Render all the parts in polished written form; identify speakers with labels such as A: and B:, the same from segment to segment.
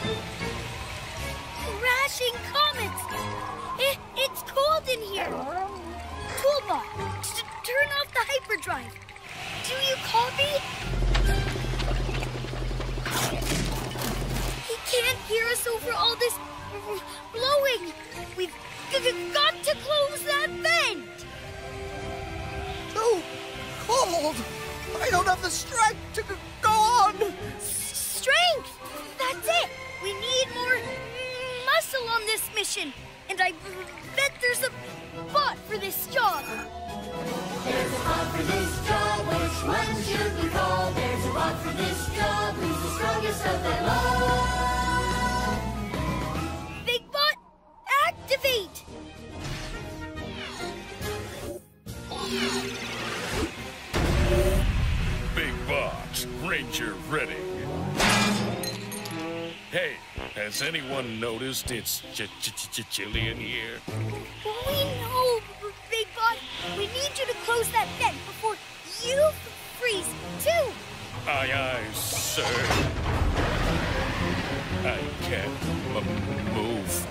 A: Crashing comets! It's cold in here! Toolbar, turn off the hyperdrive. Do you copy? He can't hear us over all this blowing. We've got to close that vent.
B: Too cold. I don't have the strength to go on.
A: Strength? That's it. We need more muscle on this mission. And I bet there's a bot for this job.
C: There's a bot for this job. Which one should we call? There's a bot for this job. Who's the strongest of them all?
A: Big bot, activate!
D: Big bot, Ranger ready. Hey, has anyone noticed it's chilly in here?
A: We know, Big Bot. We need you to close that vent before you freeze, too.
D: Aye, aye, sir. I can't move.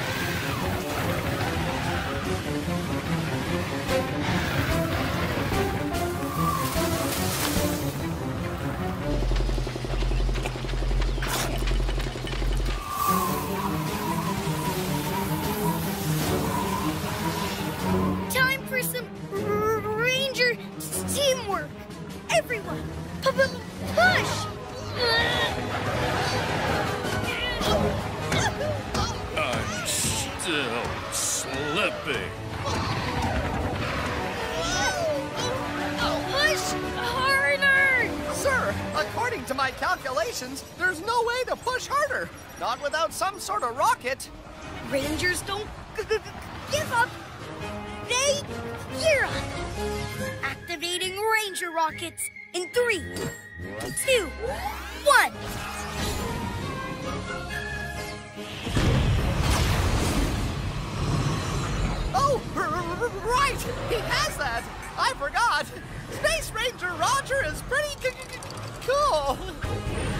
A: Time for some Ranger teamwork. Everyone, push!
D: I'm still slipping.
A: Push harder!
B: Sir, according to my calculations, there's no way to push harder. Not without some sort of rocket.
A: Rangers don't give up. They gear up. Activating Ranger rockets in 3, 2, 1.
B: Oh, right! He has that! I forgot! Space Ranger Roger is pretty cool!